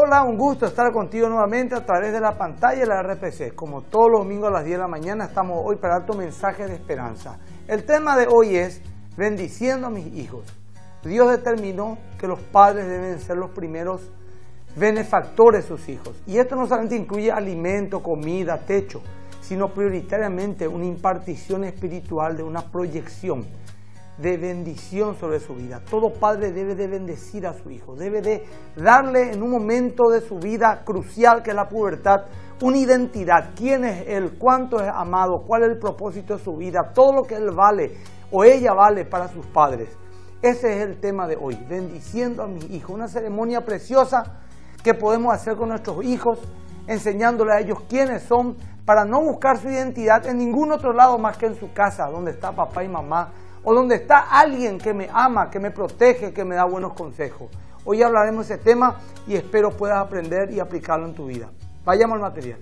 Hola, un gusto estar contigo nuevamente a través de la pantalla de la RPC. Como todos los domingos a las 10 de la mañana estamos hoy para dar tu mensaje de esperanza. El tema de hoy es bendiciendo a mis hijos. Dios determinó que los padres deben ser los primeros benefactores de sus hijos. Y esto no solamente incluye alimento, comida, techo, sino prioritariamente una impartición espiritual de una proyección de bendición sobre su vida. Todo padre debe de bendecir a su hijo, debe de darle en un momento de su vida crucial que es la pubertad, una identidad, quién es él, cuánto es amado, cuál es el propósito de su vida, todo lo que él vale o ella vale para sus padres. Ese es el tema de hoy, bendiciendo a mis hijos, una ceremonia preciosa que podemos hacer con nuestros hijos, enseñándole a ellos quiénes son, para no buscar su identidad en ningún otro lado más que en su casa, donde está papá y mamá, o donde está alguien que me ama, que me protege, que me da buenos consejos. Hoy hablaremos de ese tema y espero puedas aprender y aplicarlo en tu vida. Vayamos al material.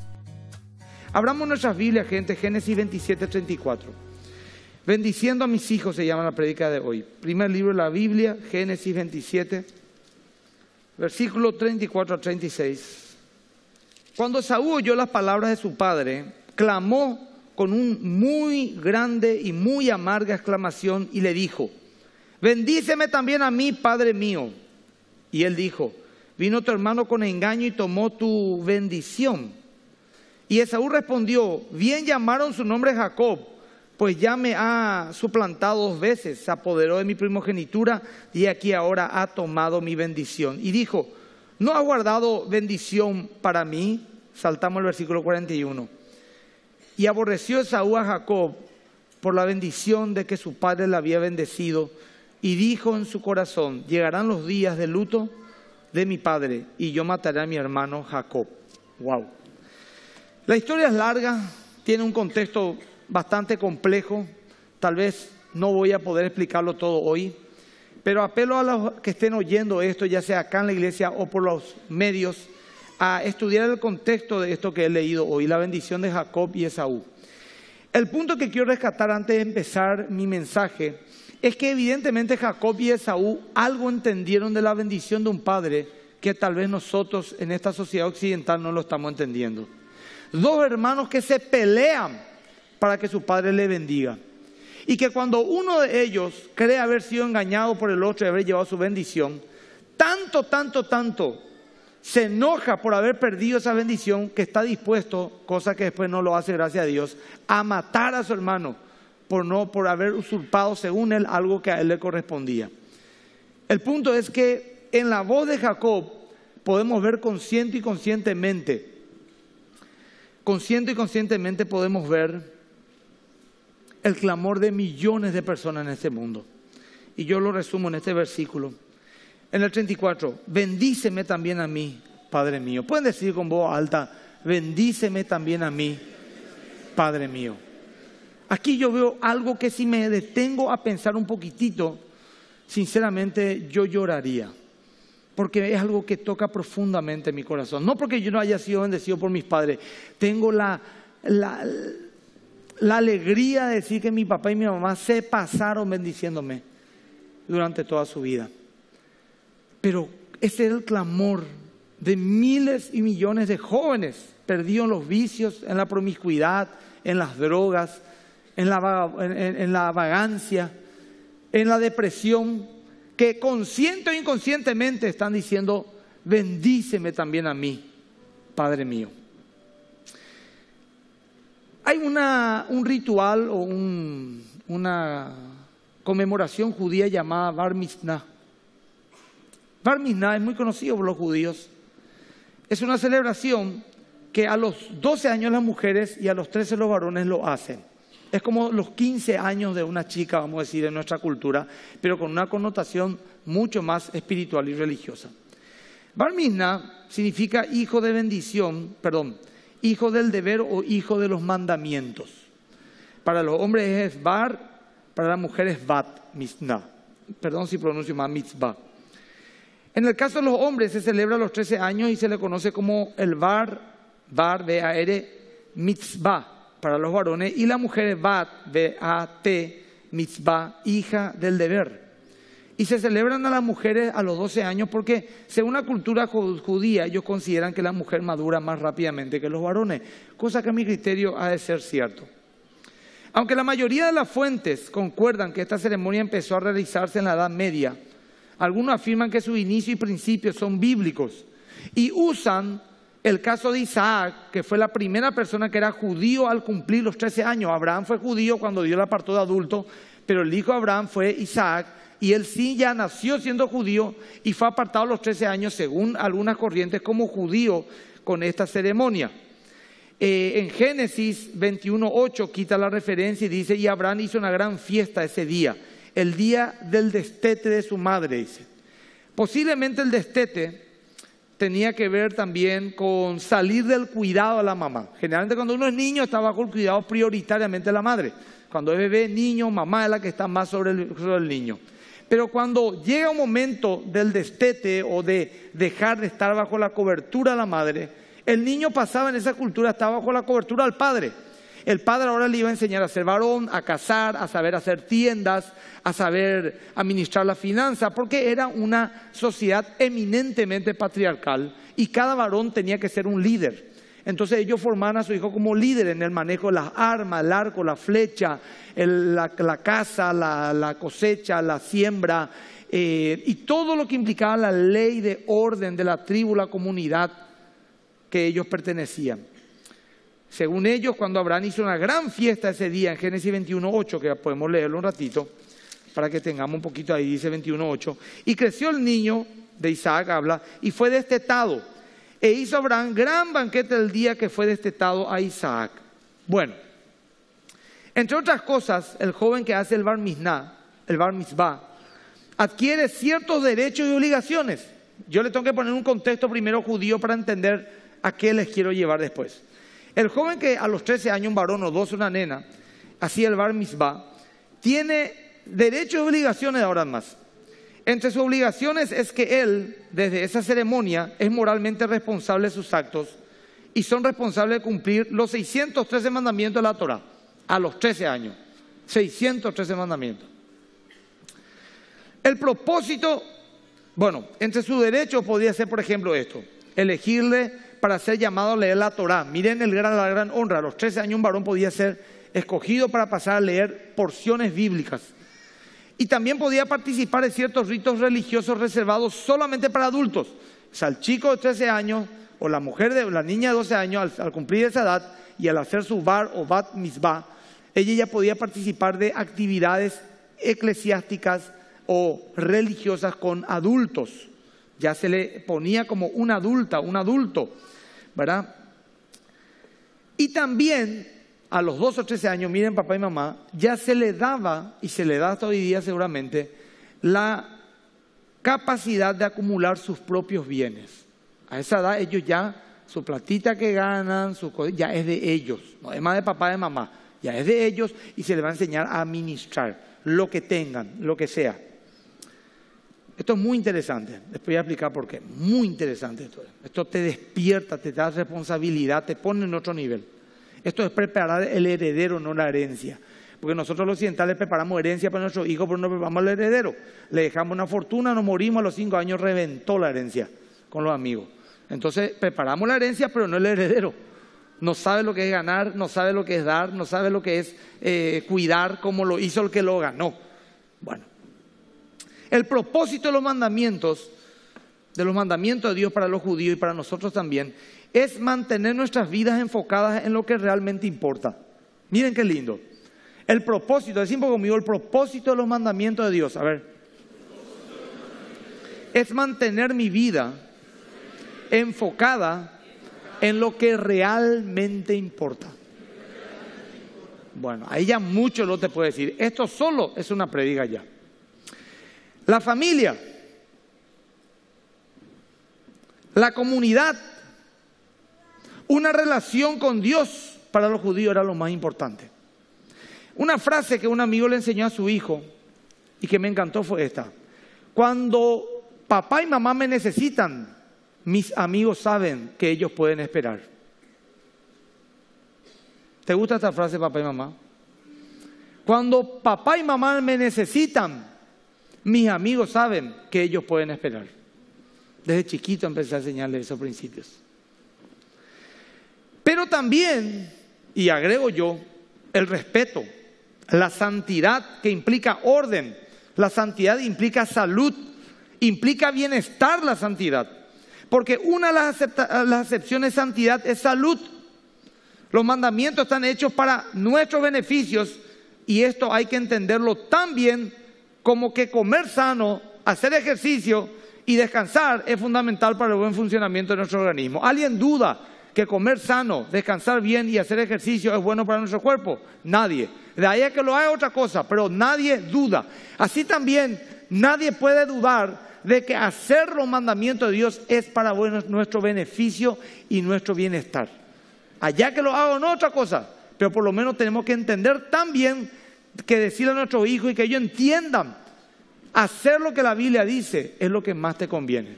Abramos nuestras Biblias, gente, Génesis 27:34. Bendiciendo a mis hijos se llama la prédica de hoy. Primer libro de la Biblia, Génesis 27, versículo 34 a 36. Cuando Esaú oyó las palabras de su padre, clamó con un muy grande y muy amarga exclamación y le dijo: bendíceme también a mí, padre mío. Y él dijo: vino tu hermano con engaño y tomó tu bendición. Y Esaú respondió: bien llamaron su nombre Jacob, pues ya me ha suplantado 2 veces, se apoderó de mi primogenitura y aquí ahora ha tomado mi bendición. Y dijo: ¿no has guardado bendición para mí? Saltamos al versículo 41. Y aborreció Esaú a Jacob por la bendición de que su padre le había bendecido, y dijo en su corazón: llegarán los días de luto de mi padre, y yo mataré a mi hermano Jacob. Wow. La historia es larga, tiene un contexto bastante complejo, tal vez no voy a poder explicarlo todo hoy, pero apelo a los que estén oyendo esto, ya sea acá en la iglesia o por los medios, a estudiar el contexto de esto que he leído hoy, la bendición de Jacob y Esaú. El punto que quiero rescatar antes de empezar mi mensaje es que evidentemente Jacob y Esaú algo entendieron de la bendición de un padre que tal vez nosotros en esta sociedad occidental no lo estamos entendiendo. 2 hermanos que se pelean para que su padre le bendiga. Y que cuando uno de ellos cree haber sido engañado por el otro y haber llevado su bendición, tanto se enoja por haber perdido esa bendición que está dispuesto, cosa que después no lo hace, gracias a Dios, a matar a su hermano por haber usurpado según él algo que a él le correspondía. El punto es que en la voz de Jacob podemos ver consciente y conscientemente podemos ver el clamor de millones de personas en este mundo. Y yo lo resumo en este versículo. En el 34, bendíceme también a mí, Padre mío. Pueden decir con voz alta: bendíceme también a mí, Padre mío. Aquí yo veo algo que si me detengo a pensar un poquitito, sinceramente yo lloraría. Porque es algo que toca profundamente mi corazón. No porque yo no haya sido bendecido por mis padres. Tengo la alegría de decir que mi papá y mi mamá se pasaron bendiciéndome durante toda su vida. Pero ese era el clamor de miles y millones de jóvenes perdidos en los vicios, en la promiscuidad, en las drogas, en la vagancia, en la depresión, que consciente o inconscientemente están diciendo: bendíceme también a mí, Padre mío. Hay un ritual o una conmemoración judía llamada Bar Mitzvah. Bar Mitzvah es muy conocido por los judíos. Es una celebración que a los 12 años las mujeres y a los 13 los varones lo hacen. Es como los 15 años de una chica, vamos a decir, en nuestra cultura, pero con una connotación mucho más espiritual y religiosa. Bar Mitzvah significa hijo de bendición, hijo del deber o hijo de los mandamientos. Para los hombres es bar, para las mujeres es bat, mitzvah. Perdón si pronuncio mal, mitzvah. En el caso de los hombres se celebra a los 13 años y se le conoce como el bar, B-A-R, mitzvah para los varones, y la mujer es bat, B-A-T, mitzvah, hija del deber. Y se celebran a las mujeres a los 12 años porque, según la cultura judía, ellos consideran que la mujer madura más rápidamente que los varones, cosa que a mi criterio ha de ser cierto. Aunque la mayoría de las fuentes concuerdan que esta ceremonia empezó a realizarse en la Edad Media, algunos afirman que su inicio y principios son bíblicos y usan el caso de Isaac, que fue la primera persona que era judío al cumplir los 13 años. Abraham fue judío cuando Dios lo apartó de adulto, pero el hijo de Abraham fue Isaac, y él sí ya nació siendo judío y fue apartado a los 13 años, según algunas corrientes, como judío con esta ceremonia. En Génesis 21:8 quita la referencia y dice: y Abraham hizo una gran fiesta ese día, el día del destete de su madre, dice. Posiblemente el destete tenía que ver también con salir del cuidado de la mamá. Generalmente cuando uno es niño está bajo el cuidado prioritariamente de la madre. Cuando es bebé, niño, mamá es la que está más sobre el niño. Pero cuando llega un momento del destete o de dejar de estar bajo la cobertura de la madre, el niño pasaba en esa cultura, estaba bajo la cobertura del padre. El padre ahora le iba a enseñar a ser varón, a cazar, a saber hacer tiendas, a saber administrar la finanza, porque era una sociedad eminentemente patriarcal y cada varón tenía que ser un líder. Entonces ellos formaban a su hijo como líder en el manejo de las armas, el arco, la flecha, la caza, la cosecha, la siembra y todo lo que implicaba la ley de orden de la tribu, la comunidad que ellos pertenecían. Según ellos, cuando Abraham hizo una gran fiesta ese día en Génesis 21:8, que podemos leerlo un ratito para que tengamos un poquito ahí, dice 21:8, y creció el niño de Isaac, habla, y fue destetado. E hizo Abraham gran banquete el día que fue destetado a Isaac. Bueno, entre otras cosas, el joven que hace el bar mitzvah, adquiere ciertos derechos y obligaciones. Yo le tengo que poner un contexto primero judío para entender a qué les quiero llevar después. El joven que a los 13 años, un varón o 12, una nena, hacía el bar mitzvah, tiene derechos y obligaciones ahora más. Entre sus obligaciones es que él, desde esa ceremonia, es moralmente responsable de sus actos y son responsables de cumplir los 613 mandamientos de la Torá, a los 13 años. 613 mandamientos. El propósito, bueno, entre sus derechos podría ser, por ejemplo, esto: elegirle para ser llamado a leer la Torá. Miren la gran honra. A los 13 años un varón podía ser escogido para pasar a leer porciones bíblicas. Y también podía participar en ciertos ritos religiosos reservados solamente para adultos. O sea, el chico de 13 años o la niña de 12 años, al cumplir esa edad y al hacer su bar o bat mitzvah, ella ya podía participar de actividades eclesiásticas o religiosas con adultos. Ya se le ponía como una adulta, un adulto, ¿verdad? Y también a los 12 o 13 años, miren papá y mamá, ya se le daba, y se le da hasta hoy día seguramente, la capacidad de acumular sus propios bienes. A esa edad ellos ya, su platita que ganan, ya es de ellos, no es más de papá y de mamá, ya es de ellos y se les va a enseñar a administrar lo que tengan, lo que sea. Esto es muy interesante, les voy a explicar por qué. Muy interesante esto. Esto te despierta, te da responsabilidad, te pone en otro nivel. Esto es preparar el heredero, no la herencia. Porque nosotros los occidentales preparamos herencia para nuestros hijos, pero no preparamos el heredero. Le dejamos una fortuna, nos morimos, a los 5 años reventó la herencia con los amigos. Entonces preparamos la herencia, pero no el heredero. No sabe lo que es ganar, no sabe lo que es dar, no sabe lo que es cuidar como lo hizo el que lo ganó. Bueno. El propósito de los mandamientos de Dios para los judíos y para nosotros también, es mantener nuestras vidas enfocadas en lo que realmente importa. Miren qué lindo. El propósito, decimos conmigo, el propósito de los mandamientos de Dios, a ver, es mantener mi vida enfocada en lo que realmente importa. Bueno, ahí ya mucho lo te puede decir. Esto solo es una prédica ya. La familia, la comunidad, una relación con Dios para los judíos era lo más importante. Una frase que un amigo le enseñó a su hijo y que me encantó fue esta: cuando papá y mamá me necesitan, mis amigos saben que ellos pueden esperar. ¿Te gusta esta frase, papá y mamá? Cuando papá y mamá me necesitan, Mis amigos saben que ellos pueden esperar. Desde chiquito empecé a enseñarles esos principios. Pero también, y agrego yo, el respeto, la santidad que implica orden, la santidad implica salud, implica bienestar la santidad. Porque una de las acepciones de santidad es salud. Los mandamientos están hechos para nuestros beneficios y esto hay que entenderlo tan bien como que comer sano, hacer ejercicio y descansar es fundamental para el buen funcionamiento de nuestro organismo. ¿Alguien duda que comer sano, descansar bien y hacer ejercicio es bueno para nuestro cuerpo? Nadie. De ahí a que lo haga otra cosa, pero nadie duda. Así también nadie puede dudar de que hacer los mandamientos de Dios es para nuestro beneficio y nuestro bienestar. Allá que lo haga no otra cosa, pero por lo menos tenemos que entender también que decirle a nuestros hijos y que ellos entiendan, hacer lo que la Biblia dice es lo que más te conviene.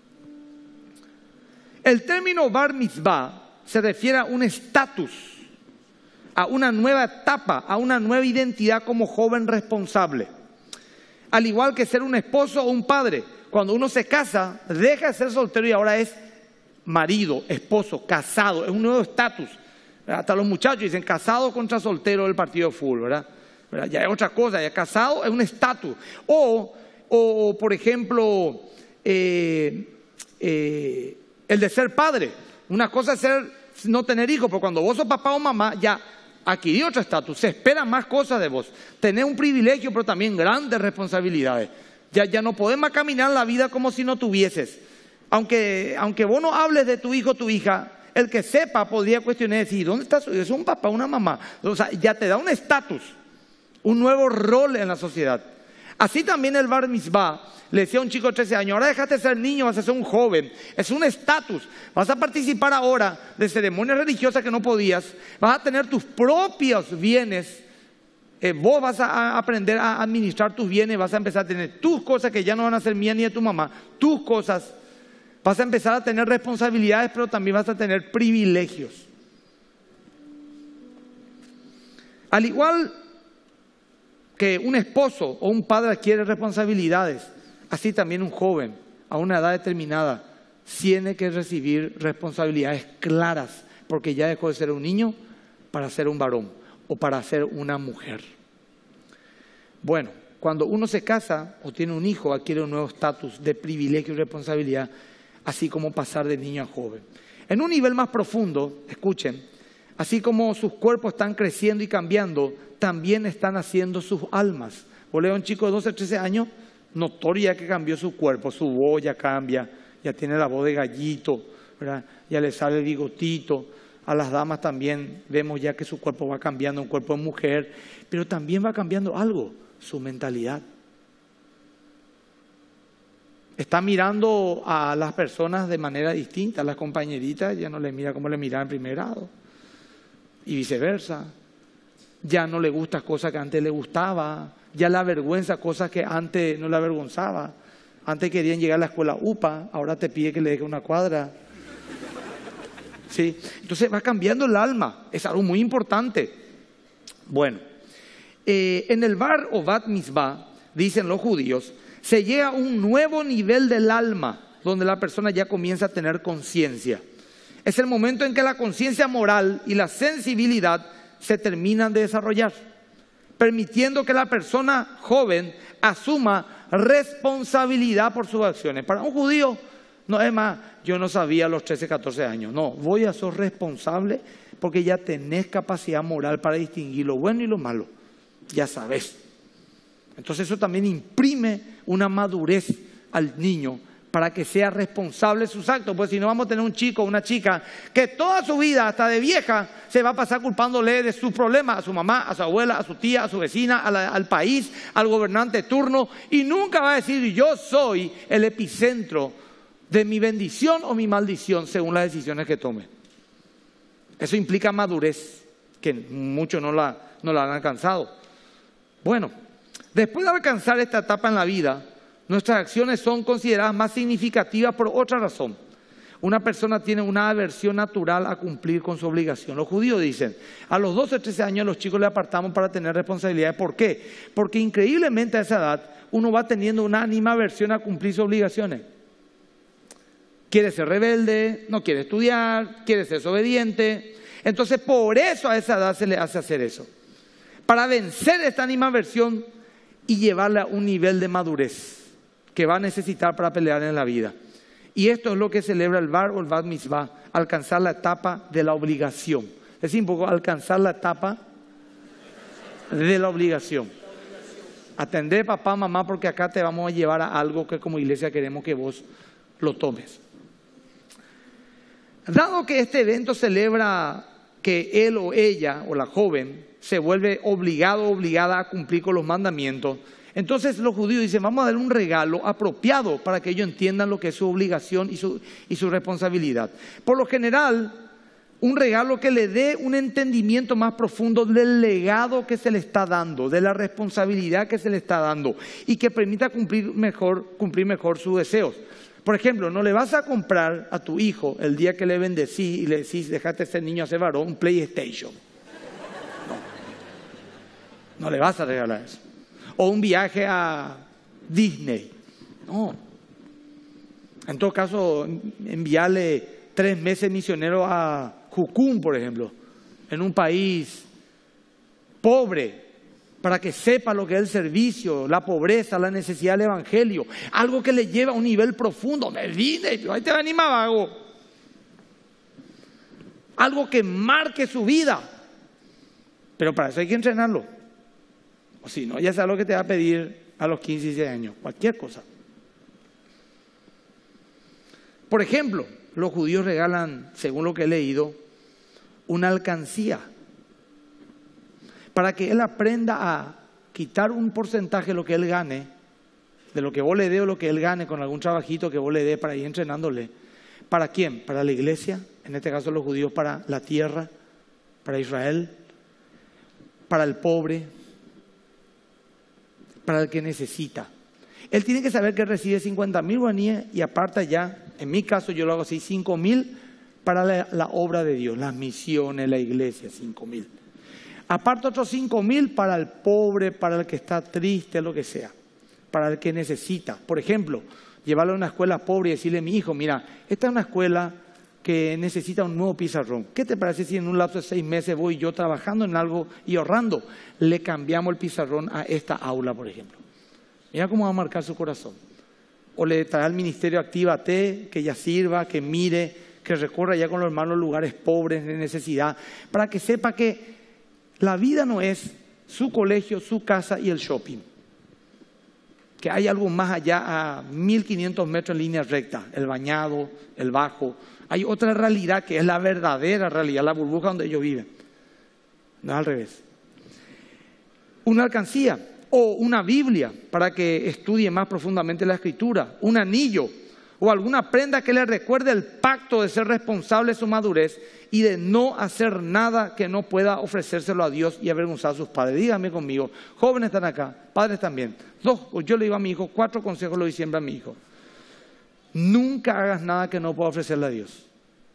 El término bar mitzvah se refiere a un estatus, a una nueva etapa, a una nueva identidad como joven responsable. Al igual que ser un esposo o un padre, cuando uno se casa, deja de ser soltero y ahora es marido, esposo, casado, es un nuevo estatus. Hasta los muchachos dicen casado contra soltero del partido de fútbol, ¿verdad? Ya es otra cosa, ya casado es un estatus. O por ejemplo, el de ser padre. Una cosa es no tener hijos, pero cuando vos sos papá o mamá, ya adquirí otro estatus. Se esperan más cosas de vos. Tenés un privilegio, pero también grandes responsabilidades. Ya no podés más caminar la vida como si no tuvieses. Aunque vos no hables de tu hijo o tu hija, el que sepa podría cuestionar y decir, ¿dónde está su hijo? ¿Es un papá o una mamá? O sea, ya te da un estatus, un nuevo rol en la sociedad. Así también el bar mitzvah, le decía a un chico de 13 años, ahora dejaste de ser niño, vas a ser un joven. Es un estatus. Vas a participar ahora de ceremonias religiosas que no podías. Vas a tener tus propios bienes. Vos vas a aprender a administrar tus bienes. Vas a empezar a tener tus cosas que ya no van a ser mías ni de tu mamá. Tus cosas. Vas a empezar a tener responsabilidades, pero también vas a tener privilegios. Al igual que un esposo o un padre adquiere responsabilidades, así también un joven a una edad determinada tiene que recibir responsabilidades claras, porque ya dejó de ser un niño para ser un varón o para ser una mujer. Bueno, cuando uno se casa o tiene un hijo, adquiere un nuevo estatus de privilegio y responsabilidad, así como pasar de niño a joven. En un nivel más profundo, escuchen, así como sus cuerpos están creciendo y cambiando, también están haciendo sus almas. Vos lees a un chico de 12, 13 años, notoria que cambió su cuerpo, su voz ya cambia, ya tiene la voz de gallito, ¿verdad? Ya le sale el bigotito. A las damas también vemos ya que su cuerpo va cambiando, un cuerpo de mujer, pero también va cambiando algo, su mentalidad. Está mirando a las personas de manera distinta, a las compañeritas ya no le mira como le miraba en primer grado y viceversa. Ya no le gusta cosas que antes le gustaba, ya le avergüenza cosas que antes no le avergonzaba. Antes querían llegar a la escuela UPA, ahora te pide que le deje una cuadra. ¿Sí? Entonces va cambiando el alma, es algo muy importante. Bueno, en el bar o bat mitzvah, dicen los judíos, se llega a un nuevo nivel del alma, donde la persona ya comienza a tener conciencia. Es el momento en que la conciencia moral y la sensibilidad se terminan de desarrollar, permitiendo que la persona joven asuma responsabilidad por sus acciones. Para un judío, no es más, yo no sabía a los 13, 14 años. No, voy a ser responsable porque ya tenés capacidad moral para distinguir lo bueno y lo malo. Ya sabes. Entonces eso también imprime una madurez al niño para que sea responsable de sus actos. Pues si no, vamos a tener un chico o una chica que toda su vida, hasta de vieja, se va a pasar culpándole de sus problemas a su mamá, a su abuela, a su tía, a su vecina, al país, al gobernante de turno, y nunca va a decir yo soy el epicentro de mi bendición o mi maldición según las decisiones que tome. Eso implica madurez, que muchos no la han alcanzado. Bueno, después de alcanzar esta etapa en la vida, nuestras acciones son consideradas más significativas por otra razón. una persona tiene una aversión natural a cumplir con su obligación. Los judíos dicen, a los 12 o 13 años los chicos le apartamos para tener responsabilidades. ¿Por qué? Porque increíblemente a esa edad uno va teniendo una animaversión a cumplir sus obligaciones. Quiere ser rebelde, no quiere estudiar, quiere ser desobediente. Entonces por eso a esa edad se le hace hacer eso. Para vencer esta animaversión y llevarla a un nivel de madurez que va a necesitar para pelear en la vida. Y esto es lo que celebra el bar o el bat mitzvah, alcanzar la etapa de la obligación. Es decir, un poco alcanzar la etapa de la obligación. Atender papá, mamá, porque acá te vamos a llevar a algo que como iglesia queremos que vos lo tomes. Dado que este evento celebra que él o ella o la joven se vuelve obligado o obligada a cumplir con los mandamientos, entonces los judíos dicen, vamos a darle un regalo apropiado para que ellos entiendan lo que es su obligación y su responsabilidad. Por lo general, un regalo que le dé un entendimiento más profundo del legado que se le está dando, de la responsabilidad que se le está dando y que permita cumplir mejor sus deseos. Por ejemplo, no le vas a comprar a tu hijo el día que le bendecís y le decís, déjate ser niño, hacer varón, un PlayStation. No le vas a regalar eso. O un viaje a Disney. No. En todo caso, enviarle 3 meses misionero a Jucún, por ejemplo, en un país pobre, para que sepa lo que es el servicio, la pobreza, la necesidad del evangelio. Algo que le lleva a un nivel profundo. Me vine, ahí te va a animar, vago. Algo que marque su vida. Pero para eso hay que entrenarlo. O si no, ya sabes lo que te va a pedir a los 15 y 16 años. Cualquier cosa. Por ejemplo, los judíos regalan, según lo que he leído, una alcancía. Para que él aprenda a quitar un porcentaje de lo que él gane, de lo que vos le dé o lo que él gane con algún trabajito que vos le dé para ir entrenándole. ¿Para quién? Para la iglesia, en este caso los judíos, para la tierra, para Israel, para el pobre, para el que necesita. Él tiene que saber que recibe 50,000 guaníes y aparta ya, en mi caso yo lo hago así, 5,000 para la obra de Dios, las misiones, la iglesia, 5,000. Aparto otros 5,000 para el pobre, para el que está triste, lo que sea, para el que necesita. Por ejemplo, llevarlo a una escuela pobre y decirle a mi hijo, mira, esta es una escuela que necesita un nuevo pizarrón. ¿Qué te parece si en un lapso de 6 meses voy yo trabajando en algo y ahorrando? Le cambiamos el pizarrón a esta aula, por ejemplo. Mira cómo va a marcar su corazón. O le trae al ministerio Actívate, que ya sirva, que mire, que recorra ya con los hermanos lugares pobres de necesidad, para que sepa que la vida no es su colegio, su casa y el shopping. Que hay algo más allá a 1.500 metros en línea recta, el bañado, el bajo. Hay otra realidad que es la verdadera realidad, la burbuja donde ellos viven. No es al revés. Una alcancía o una Biblia para que estudie más profundamente la Escritura. Un anillo o alguna prenda que le recuerde el pacto de ser responsable de su madurez y de no hacer nada que no pueda ofrecérselo a Dios y avergonzar a sus padres. Díganme conmigo, jóvenes están acá, padres también. Yo le digo a mi hijo, 4 consejos le doy siempre a mi hijo. Nunca hagas nada que no pueda ofrecerle a Dios.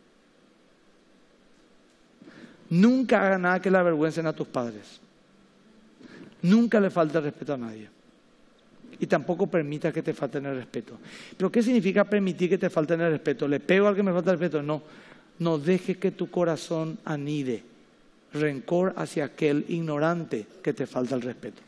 Nunca hagas nada que le avergüencen a tus padres. Nunca le falte el respeto a nadie. Y tampoco permita que te falten el respeto. ¿Pero qué significa permitir que te falten el respeto? ¿Le pego al que me falta el respeto? No. No dejes que tu corazón anide rencor hacia aquel ignorante que te falta el respeto.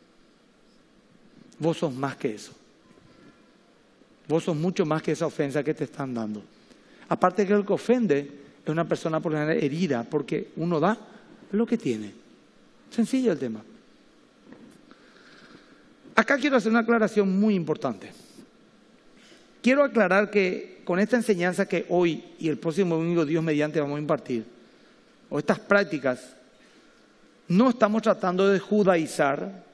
Vos sos más que eso. Vos sos mucho más que esa ofensa que te están dando. Aparte que el que ofende es una persona por lo general herida, porque uno da lo que tiene. Sencillo el tema. Acá quiero hacer una aclaración muy importante. Quiero aclarar que con esta enseñanza que hoy y el próximo domingo Dios mediante vamos a impartir, o estas prácticas, no estamos tratando de judaizar,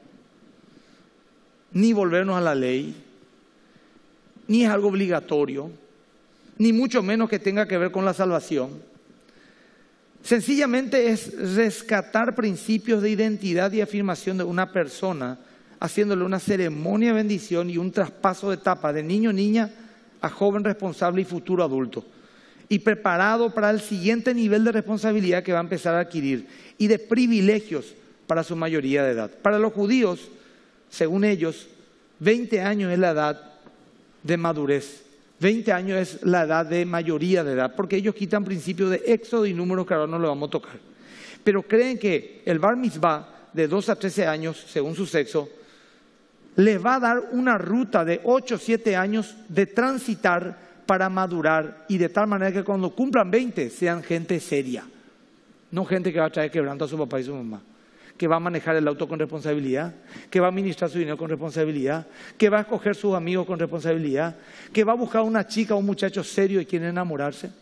ni volvernos a la ley, ni es algo obligatorio, ni mucho menos que tenga que ver con la salvación. Sencillamente es rescatar principios de identidad y afirmación de una persona, haciéndole una ceremonia de bendición y un traspaso de etapa de niño, niña, a joven responsable y futuro adulto. y preparado para el siguiente nivel de responsabilidad que va a empezar a adquirir y de privilegios para su mayoría de edad. Para los judíos, según ellos, 20 años es la edad de madurez. 20 años es la edad de mayoría de edad, porque ellos quitan principios de Éxodo y números que ahora no lo vamos a tocar. Pero creen que el bar mitzvah de 2 a 13 años, según su sexo, les va a dar una ruta de 8 o 7 años de transitar para madurar y de tal manera que cuando cumplan 20 sean gente seria. No gente que va a traer quebranto a su papá y su mamá, que va a manejar el auto con responsabilidad, que va a administrar su dinero con responsabilidad, que va a escoger sus amigos con responsabilidad, que va a buscar una chica o un muchacho serio y quiere enamorarse.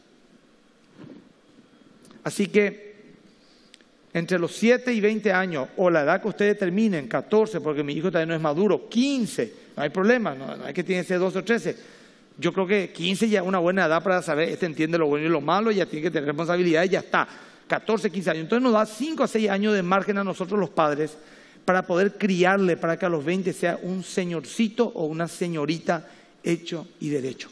Así que entre los 7 y 20 años, o la edad que ustedes determinen, 14, porque mi hijo todavía no es maduro, 15, no hay problema, no hay que tiene que ser 12 o 13. Yo creo que 15 ya es una buena edad para saber, entiende lo bueno y lo malo, ya tiene que tener responsabilidad y ya está. 14, 15 años. Entonces nos da 5 a 6 años de margen a nosotros los padres para poder criarle, para que a los 20 sea un señorcito o una señorita hecho y derecho.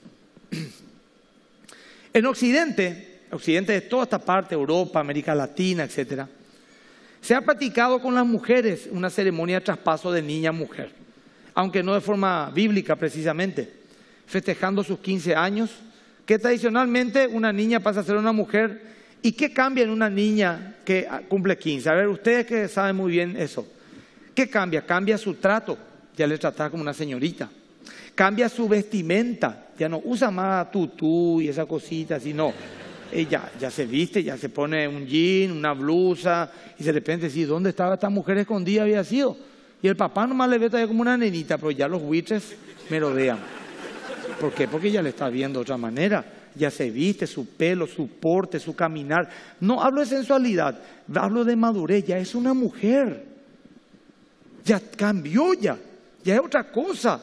En Occidente de toda esta parte, Europa, América Latina, etc., se ha practicado con las mujeres una ceremonia de traspaso de niña a mujer, aunque no de forma bíblica precisamente, festejando sus 15 años, que tradicionalmente una niña pasa a ser una mujer. ¿Y qué cambia en una niña que cumple 15? A ver, ustedes que saben muy bien eso. ¿Qué cambia? Cambia su trato, ya le trata como una señorita. Cambia su vestimenta, ya no usa más tutú y esa cosita, sino ella ya se viste, ya se pone un jean, una blusa, y de repente dice, ¿dónde estaba esta mujer escondida? Había sido. Y el papá nomás le ve todavía como una nenita, pero ya los buitres merodean. ¿Por qué? Porque ya le está viendo de otra manera. Ya se viste, su pelo, su porte, su caminar. No hablo de sensualidad, hablo de madurez. Ya es una mujer. Ya cambió ya es otra cosa.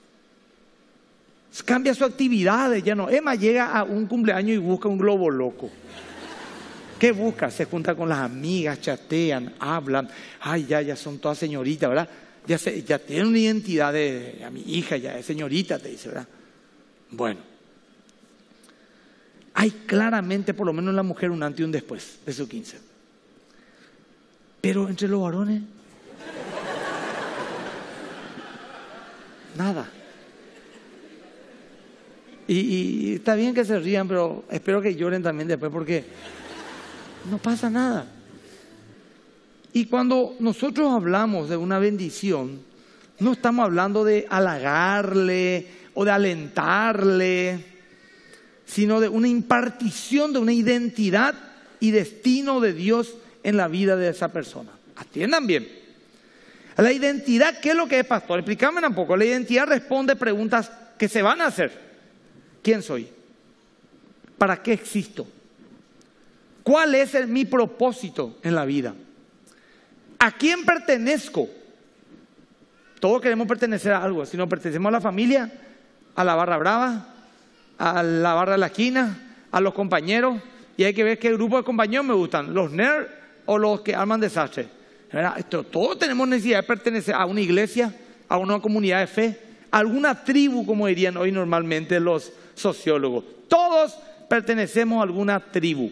Cambia sus actividades, ya no. Emma llega a un cumpleaños y busca un globo loco. ¿Qué busca? Se junta con las amigas, chatean, hablan. Ay, ya son todas señoritas, ¿verdad? Ya tienen una identidad de a mi hija, ya es señorita, te dice, ¿verdad? Bueno. Hay claramente, por lo menos en la mujer, un antes y un después de sus 15. Pero entre los varones, nada. Y está bien que se rían, pero espero que lloren también después porque no pasa nada. Y cuando nosotros hablamos de una bendición, no estamos hablando de halagarle o de alentarle, sino de una impartición de una identidad y destino de Dios en la vida de esa persona. Atiendan bien. La identidad, ¿qué es lo que es, pastor? Explícame un poco. La identidad responde preguntas que se van a hacer. ¿Quién soy? ¿Para qué existo? ¿Cuál es mi propósito en la vida? ¿A quién pertenezco? Todos queremos pertenecer a algo. Si no pertenecemos a la familia, a la barra brava, a la barra de la esquina, a los compañeros, y hay que ver qué grupo de compañeros me gustan, los nerds o los que arman desastres. Todos tenemos necesidad de pertenecer a una iglesia, a una comunidad de fe, a alguna tribu, como dirían hoy normalmente los sociólogos. Todos pertenecemos a alguna tribu,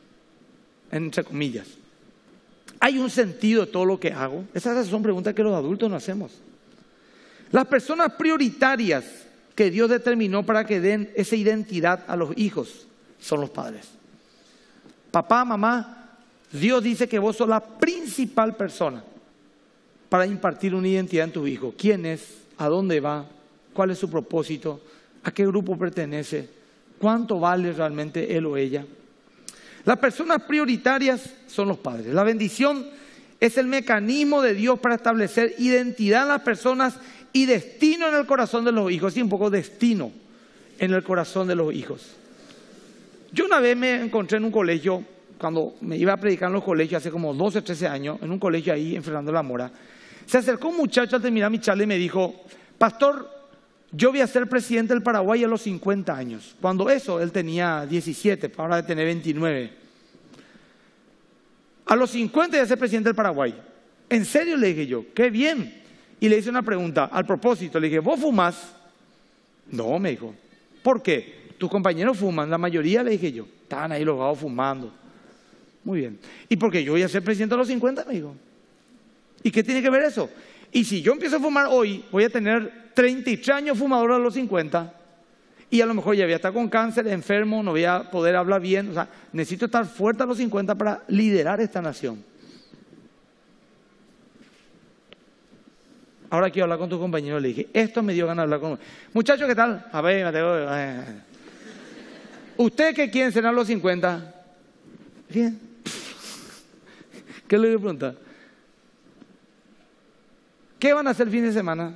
entre comillas. ¿Hay un sentido de todo lo que hago? Esas son preguntas que los adultos no hacemos. Las personas prioritarias que Dios determinó para que den esa identidad a los hijos son los padres. Papá, mamá, Dios dice que vos sos la principal persona para impartir una identidad en tu hijo. ¿Quién es? ¿A dónde va? ¿Cuál es su propósito? ¿A qué grupo pertenece? ¿Cuánto vale realmente él o ella? Las personas prioritarias son los padres. La bendición es el mecanismo de Dios para establecer identidad en las personas y destino en el corazón de los hijos. Sí, un poco destino en el corazón de los hijos. Yo una vez me encontré en un colegio, cuando me iba a predicar en los colegios hace como 12, 13 años, en un colegio ahí en Fernando La Mora. Se acercó un muchacho al terminar mi charla y me dijo, pastor, yo voy a ser presidente del Paraguay a los 50 años. Cuando eso, él tenía 17, ahora de tener 29. A los 50 voy a ser presidente del Paraguay. ¿En serio? Le dije yo, qué bien. Y le hice una pregunta, al propósito, le dije, ¿vos fumás? No, me dijo. ¿Por qué? tus compañeros fuman, la mayoría, le dije yo. Estaban ahí los vagos fumando. Muy bien. ¿Y porque yo voy a ser presidente a los 50, me dijo? ¿Y qué tiene que ver eso? Y si yo empiezo a fumar hoy, voy a tener 33 años fumador a los 50. Y a lo mejor ya voy a estar con cáncer, enfermo, no voy a poder hablar bien. O sea, necesito estar fuerte a los 50 para liderar esta nación. Ahora quiero hablar con tu compañero. Le dije, esto me dio ganas de hablar con... Muchachos, ¿qué tal? A ver, Mateo. ¿Usted qué quieren ser a los 50? Bien. ¿Qué le voy a preguntar? ¿Qué van a hacer el fin de semana?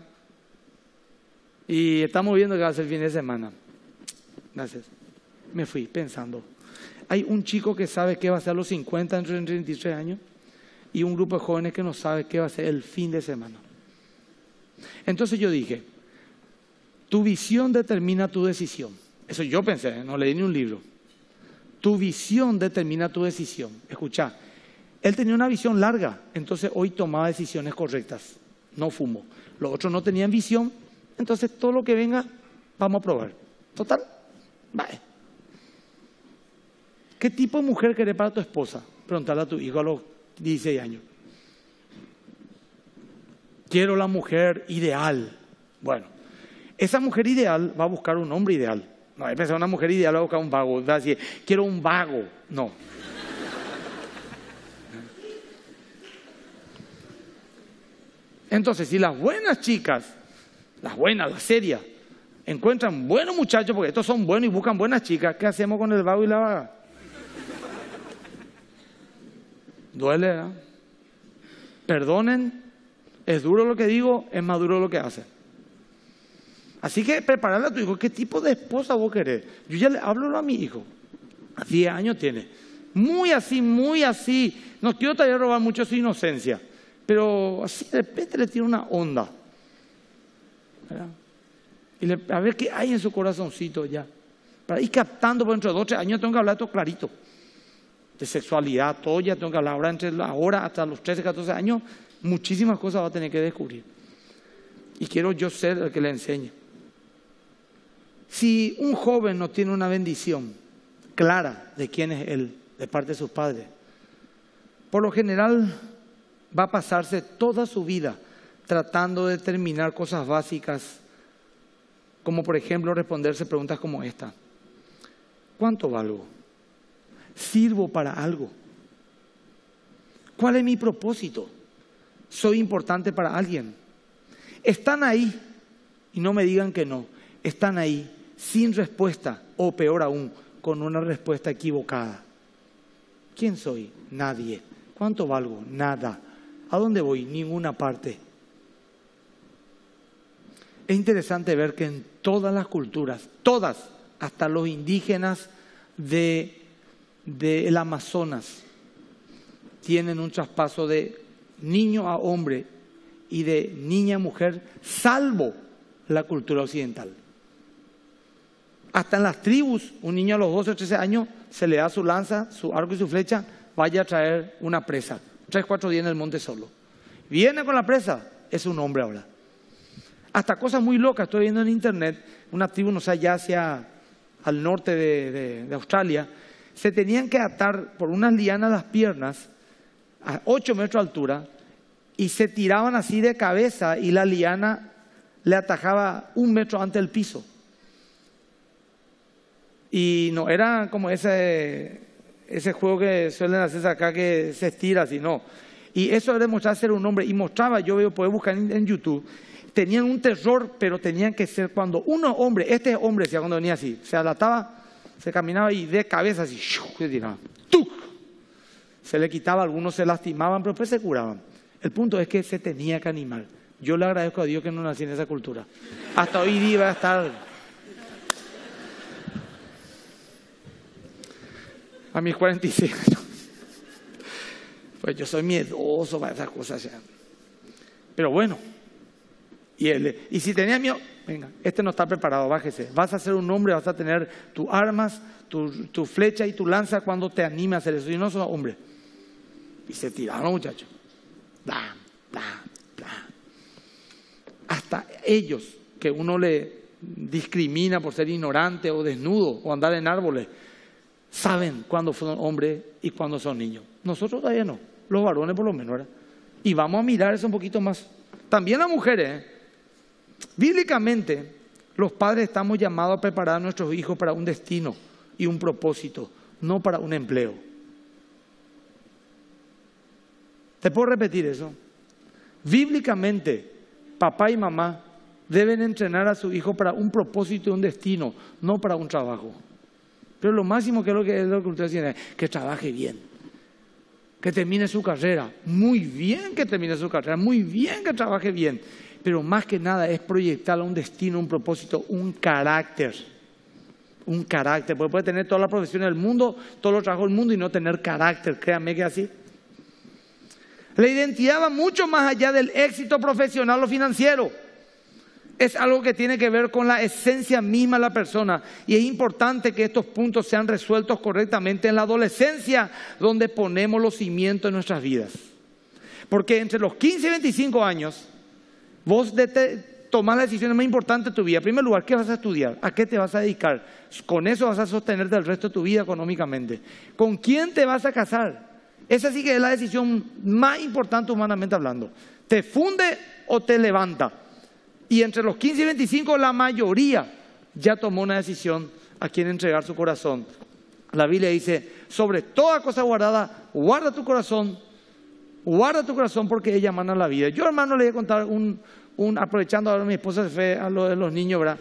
Y estamos viendo qué va a ser el fin de semana. Gracias. Me fui pensando. Hay un chico que sabe qué va a hacer a los 50 dentro de 33 años y un grupo de jóvenes que no sabe qué va a hacer el fin de semana. Entonces yo dije, tu visión determina tu decisión. Eso yo pensé, no leí ni un libro. Tu visión determina tu decisión. Escuchá, él tenía una visión larga, entonces hoy tomaba decisiones correctas. No fumo. Los otros no tenían visión, entonces todo lo que venga, vamos a probar. Total, vale. ¿Qué tipo de mujer querés para tu esposa? Preguntarle a tu hijo a los 16 años. Quiero la mujer ideal. Bueno, esa mujer ideal va a buscar un hombre ideal. No, he pensado una mujer ideal va a buscar un vago. Va a decir, quiero un vago. No. Entonces, si las buenas chicas, las buenas, las serias, encuentran buenos muchachos, porque estos son buenos y buscan buenas chicas, ¿qué hacemos con el vago y la vaga? Duele, ¿eh? Perdonen, es duro lo que digo, es más duro lo que hacen. Así que prepararle a tu hijo, ¿qué tipo de esposa vos querés? Yo ya le hablo a mi hijo, 10 años tiene, muy así, no quiero todavía robar mucho su inocencia, pero así de repente le tira una onda, ¿verdad? Y a ver qué hay en su corazoncito ya, para ir captando por dentro de 2 o 3 años tengo que hablar todo clarito. De sexualidad, todo ya tengo que hablar ahora hasta los 13, 14 años, muchísimas cosas va a tener que descubrir. Y quiero yo ser el que le enseñe. Si un joven no tiene una bendición clara de quién es él, de parte de sus padres, por lo general va a pasarse toda su vida tratando de determinar cosas básicas, como por ejemplo responderse preguntas como esta. ¿Cuánto valgo? ¿Sirvo para algo? ¿Cuál es mi propósito? ¿Soy importante para alguien? Están ahí, y no me digan que no, están ahí sin respuesta, o peor aún, con una respuesta equivocada. ¿Quién soy? Nadie. ¿Cuánto valgo? Nada. ¿A dónde voy? Ninguna parte. Es interesante ver que en todas las culturas, todas, hasta los indígenas del Amazonas, tienen un traspaso de niño a hombre y de niña a mujer, salvo la cultura occidental. Hasta en las tribus, un niño a los 12 o 13 años se le da su lanza, su arco y su flecha, vaya a traer una presa. 3 o 4 días en el monte solo. Viene con la presa, es un hombre ahora. Hasta cosas muy locas, estoy viendo en internet, una tribu, no sé, allá hacia al norte de Australia, se tenían que atar por unas lianas las piernas a 8 metros de altura y se tiraban así de cabeza y la liana le atajaba 1 metro ante el piso. Y no era como ese juego que suelen hacer acá que se estira así, no. Y eso era demostrar ser un hombre. Y mostraba, yo podía buscar en YouTube, tenían un terror, pero tenían que ser cuando uno hombre, este hombre decía cuando venía así, se alataba, se caminaba y de cabeza así, se tiraba, ¡tuc! Se le quitaba, algunos se lastimaban, pero después se curaban. El punto es que se tenía que animar. Yo le agradezco a Dios que no nací en esa cultura. Hasta hoy día va a estar... A mis 46 años. Pues yo soy miedoso para esas cosas ya. Pero bueno. Y si tenía miedo, venga, este no está preparado, bájese. Vas a ser un hombre, vas a tener tus armas, tu flecha y tu lanza cuando te anime a hacer eso. Y no sos hombre. Y se tiraron, muchachos. Bla, bla, bla. Hasta ellos, que uno le discrimina por ser ignorante o desnudo o andar en árboles, saben cuándo son hombres y cuándo son niños. Nosotros todavía no, los varones por lo menos, ¿verdad? Y vamos a mirar eso un poquito más. También las mujeres, bíblicamente, los padres estamos llamados a preparar a nuestros hijos para un destino y un propósito, no para un empleo. ¿Te puedo repetir eso? Bíblicamente, papá y mamá deben entrenar a su hijo para un propósito y un destino, no para un trabajo. Pero lo máximo que es lo que ustedes dicen, que trabaje bien, que termine su carrera. Muy bien que termine su carrera, muy bien que trabaje bien. Pero más que nada es proyectarle un destino, un propósito, un carácter. Un carácter, porque puede tener toda la profesión del mundo, todos los trabajos del mundo y no tener carácter, créanme que así. La identidad va mucho más allá del éxito profesional o financiero. Es algo que tiene que ver con la esencia misma de la persona. Y es importante que estos puntos sean resueltos correctamente en la adolescencia, donde ponemos los cimientos de nuestras vidas. Porque entre los 15 y 25 años, vos tomás las decisiones más importantes de tu vida. En primer lugar, ¿qué vas a estudiar? ¿A qué te vas a dedicar? Con eso vas a sostenerte el resto de tu vida económicamente. ¿Con quién te vas a casar? Esa sí que es la decisión más importante humanamente hablando. ¿Te funde o te levanta? Y entre los 15 y 25 la mayoría ya tomó una decisión a quién entregar su corazón. La Biblia dice, sobre toda cosa guardada, guarda tu corazón porque ella mana la vida. Yo, hermano, le voy a contar aprovechando ahora mi esposa se fue a lo de los niños, ¿verdad?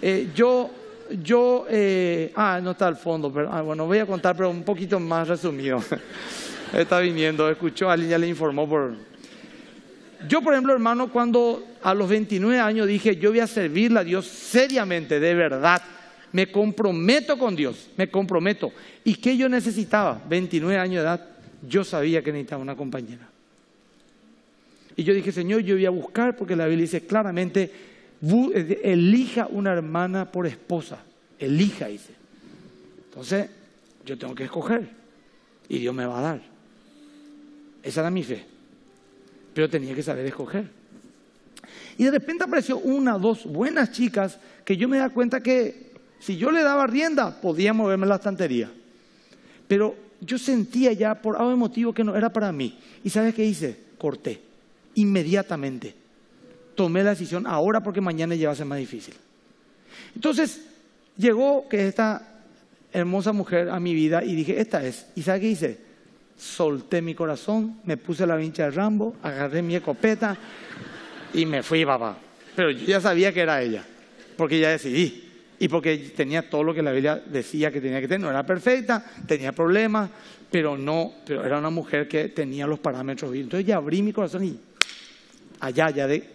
No está al fondo, pero bueno, voy a contar, pero un poquito más resumido. Está viniendo, escuchó, alguien ya le informó Yo, por ejemplo, hermano, cuando a los 29 años dije, yo voy a servirle a Dios seriamente, de verdad, me comprometo con Dios, me comprometo. ¿Y qué yo necesitaba? 29 años de edad, yo sabía que necesitaba una compañera. Y yo dije, Señor, yo voy a buscar, porque la Biblia dice claramente, elija una hermana por esposa, elija, dice. Entonces, yo tengo que escoger, y Dios me va a dar. Esa era mi fe. Pero tenía que saber escoger. Y de repente apareció una o dos buenas chicas que yo me daba cuenta que si yo le daba rienda, podía moverme en la estantería. Pero yo sentía ya por algún motivo que no era para mí. ¿Y sabes qué hice? Corté. Inmediatamente. Tomé la decisión ahora porque mañana ya va a ser más difícil. Entonces llegó que esta hermosa mujer a mi vida y dije, esta es. ¿Y sabes qué hice? Solté mi corazón, me puse la vincha de Rambo, agarré mi escopeta y me fui, papá. Pero yo ya sabía que era ella, porque ya decidí. Y porque tenía todo lo que la Biblia decía que tenía que tener. No era perfecta, tenía problemas, pero era una mujer que tenía los parámetros. Entonces ya abrí mi corazón y allá,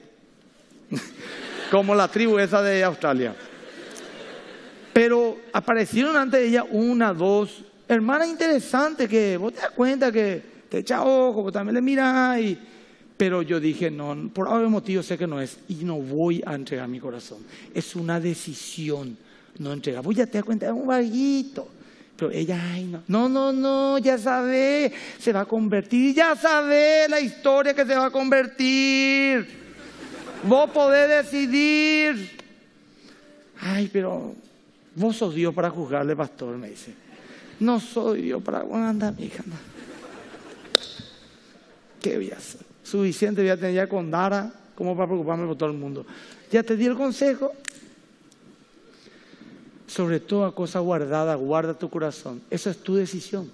como la tribu esa de Australia. Pero aparecieron ante ella una, dos hermanas interesantes que vos te das cuenta que te echa ojo, vos también le mirás. Pero yo dije, no, por algún motivo sé que no es. Y no voy a entregar mi corazón. Es una decisión no entregar. Vos ya te das cuenta, es un vaguito. Pero ella, ay, no, ya sabe, se va a convertir. Ya sabe la historia que se va a convertir. Vos podés decidir. Ay, pero vos sos Dios para juzgarle, pastor, me dice. No soy Dios para... Bueno, anda, mi hija, anda. ¿Qué voy a hacer? Suficiente voy a tener ya con Dara como para preocuparme por todo el mundo. Ya te di el consejo. Sobre toda cosa guardada, guarda tu corazón. Eso es tu decisión.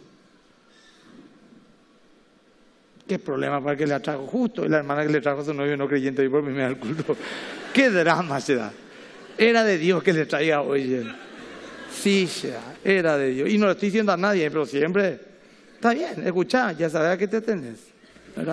¿Qué problema para que le atrajo justo? Y la hermana que le trajo a su novio no creyente y por mí me da el culto. ¿Qué drama se da? Era de Dios que le traía hoy. Sí, era de Dios. Y no lo estoy diciendo a nadie, pero siempre está bien, escuchá, ya sabes a qué te tenés, ¿verdad?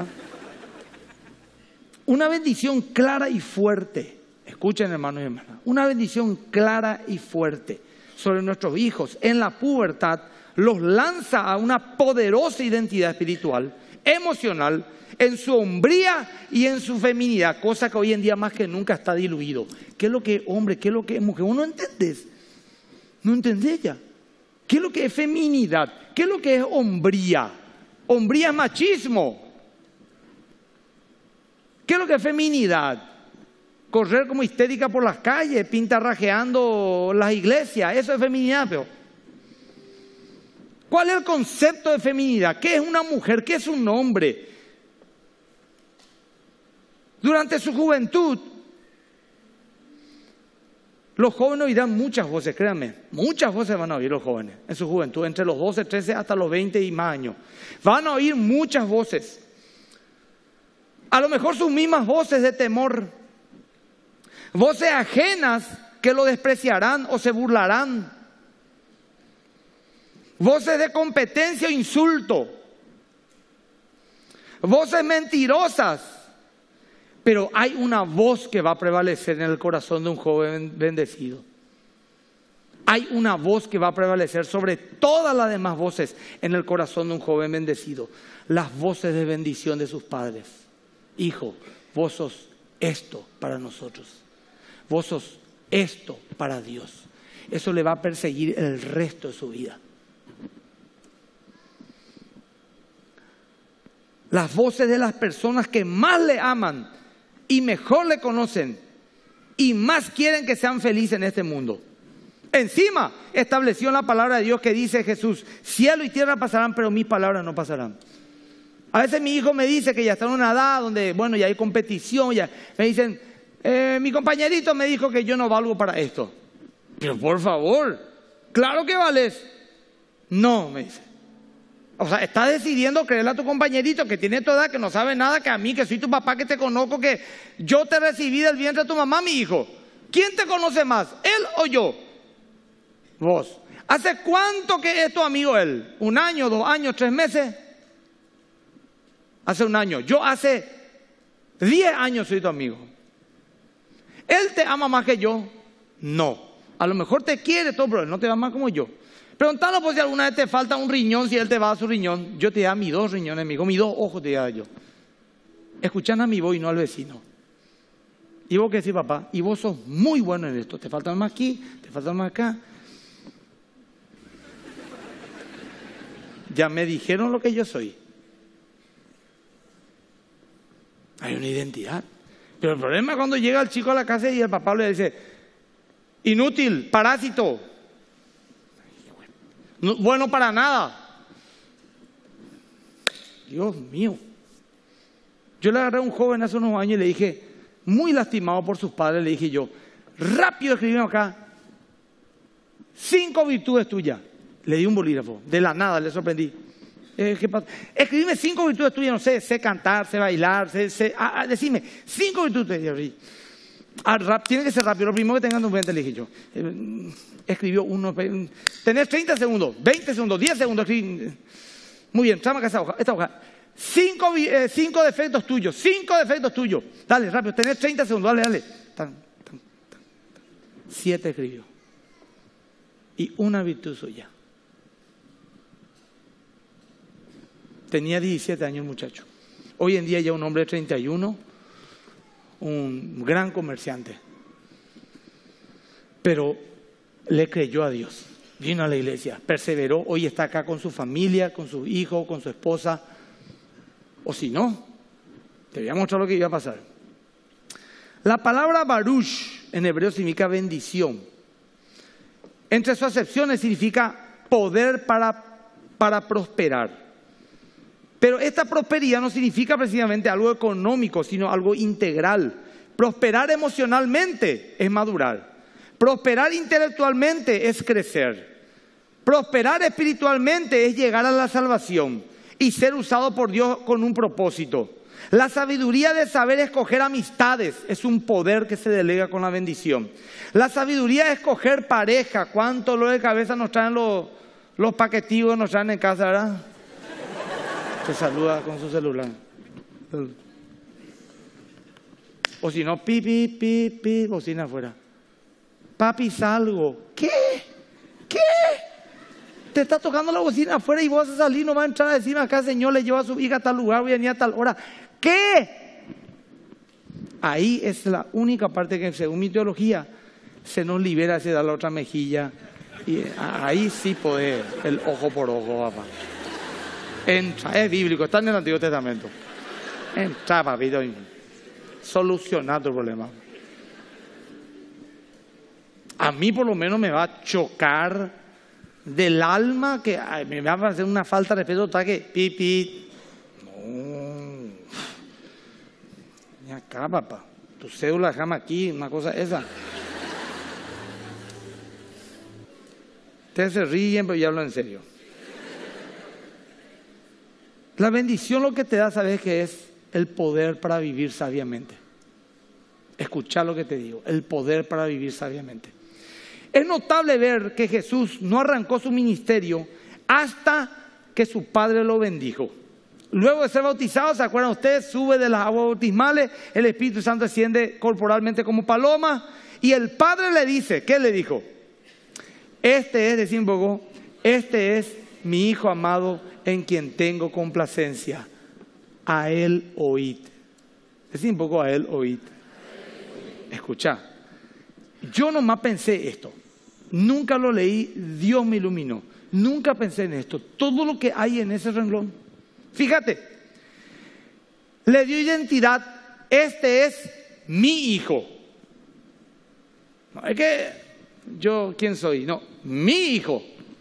Una bendición clara y fuerte, escuchen hermanos y hermanas, una bendición clara y fuerte sobre nuestros hijos en la pubertad los lanza a una poderosa identidad espiritual, emocional, en su hombría y en su feminidad, cosa que hoy en día más que nunca está diluido. ¿Qué es lo que es hombre? ¿Qué es lo que es mujer? Vos no entendés. No entendés ya. ¿Qué es lo que es feminidad? ¿Qué es lo que es hombría? Hombría es machismo. ¿Qué es lo que es feminidad? correr como histérica por las calles, pintarrajeando las iglesias. Eso es feminidad, pero ¿cuál es el concepto de feminidad? ¿Qué es una mujer? ¿Qué es un hombre? Durante su juventud, los jóvenes oirán muchas voces, créanme, muchas voces van a oír los jóvenes en su juventud, entre los 12, 13 hasta los 20 y más años. Van a oír muchas voces. A lo mejor sus mismas voces de temor, voces ajenas que lo despreciarán o se burlarán, voces de competencia o insulto, voces mentirosas. Pero hay una voz que va a prevalecer en el corazón de un joven bendecido. Hay una voz que va a prevalecer sobre todas las demás voces en el corazón de un joven bendecido. Las voces de bendición de sus padres. Hijo, vos sos esto para nosotros. Vos sos esto para Dios. Eso le va a perseguir el resto de su vida. Las voces de las personas que más le aman y mejor le conocen y más quieren que sean felices en este mundo. Encima estableció la palabra de Dios que dice Jesús: cielo y tierra pasarán, pero mis palabras no pasarán. A veces mi hijo me dice que ya está en una edad donde, bueno, ya hay competición, ya me dicen, mi compañerito me dijo que yo no valgo para esto. Pero por favor, claro que vales. No, me dice. O sea, estás decidiendo creerle a tu compañerito que tiene tu edad, que no sabe nada, que a mí, que soy tu papá, que te conozco, que yo te recibí del vientre de tu mamá, mi hijo. ¿Quién te conoce más, él o yo? Vos. ¿Hace cuánto que es tu amigo él? ¿1 año, 2 años, 3 meses? Hace 1 año. Yo hace 10 años soy tu amigo. ¿Él te ama más que yo? No. A lo mejor te quiere todo, pero él no te ama como yo. Preguntalo por si alguna vez te falta un riñón, si él te va a su riñón. Yo te da mis 2 riñones, amigo, mis 2 ojos te da yo. Escuchan a mi voz y no al vecino. Y vos qué decís, papá, y vos sos muy bueno en esto. Te faltan más aquí, te faltan más acá. Ya me dijeron lo que yo soy. Hay una identidad. Pero el problema es cuando llega el chico a la casa y el papá le dice: inútil, parásito, no, bueno para nada. Dios mío. Yo le agarré a un joven hace unos años y le dije, muy lastimado por sus padres, le dije yo: rápido escribimos acá 5 virtudes tuyas. Le di un bolígrafo, de la nada, le sorprendí. Escribime 5 virtudes tuyas, no sé, sé cantar, sé bailar, decime 5 virtudes. Tiene que ser rápido, lo primero que tengan en mente, le dije yo. Escribió uno, tenés 30 segundos, 20 segundos, 10 segundos. Muy bien, tráeme acá esta hoja. 5 defectos tuyos, 5 defectos tuyos. Dale, rápido, tenés 30 segundos, dale. 7 escribió. Y una virtud suya. Tenía 17 años el muchacho. Hoy en día ya un hombre de 31, un gran comerciante. Pero le creyó a Dios, vino a la iglesia, perseveró, hoy está acá con su familia, con su hijo, con su esposa. O si no, te voy a mostrar lo que iba a pasar. La palabra Baruch en hebreo significa bendición. Entre sus acepciones significa poder para prosperar. Pero esta prosperidad no significa precisamente algo económico, sino algo integral. Prosperar emocionalmente es madurar. Prosperar intelectualmente es crecer. Prosperar espiritualmente es llegar a la salvación y ser usado por Dios con un propósito. La sabiduría de saber escoger amistades es un poder que se delega con la bendición. La sabiduría de escoger pareja, cuánto dolor de cabeza nos traen los paquetivos que nos traen en casa, ¿verdad? Se saluda con su celular. O si no, pi, bocina afuera. Papi, salgo. ¿Qué? Te está tocando la bocina afuera y vos vas a salir, no vas a entrar a decirme acá, señor, le llevo a su hija a tal lugar, voy a venir a tal hora. ¿Qué? Ahí es la única parte que, según mi teología, se nos libera, se da la otra mejilla. Y ahí sí podés, el ojo por ojo, papá. Entra, es bíblico, está en el Antiguo Testamento. Entra, papito, y soluciona tu problema. A mí por lo menos me va a chocar del alma, que me va a hacer una falta de respeto total que pipi. No. Ven acá, papá. Tu cédula déjame aquí, una cosa esa. Ustedes se ríen, pero yo hablo en serio. La bendición lo que te da, ¿sabes qué es? El poder para vivir sabiamente. Escuchar lo que te digo, el poder para vivir sabiamente. Es notable ver que Jesús no arrancó su ministerio hasta que su Padre lo bendijo. Luego de ser bautizado, ¿se acuerdan ustedes? Sube de las aguas bautismales, el Espíritu Santo desciende corporalmente como paloma y el Padre le dice, ¿qué le dijo? Este es, decía un poco, este es mi Hijo amado en quien tengo complacencia. A Él oíd. Decía un poco, a Él oíd. Escucha, yo nomás pensé esto. Nunca lo leí, Dios me iluminó. Nunca pensé en esto. Todo lo que hay en ese renglón. Fíjate, le dio identidad, este es mi hijo. No, es que yo, ¿quién soy? No, mi hijo.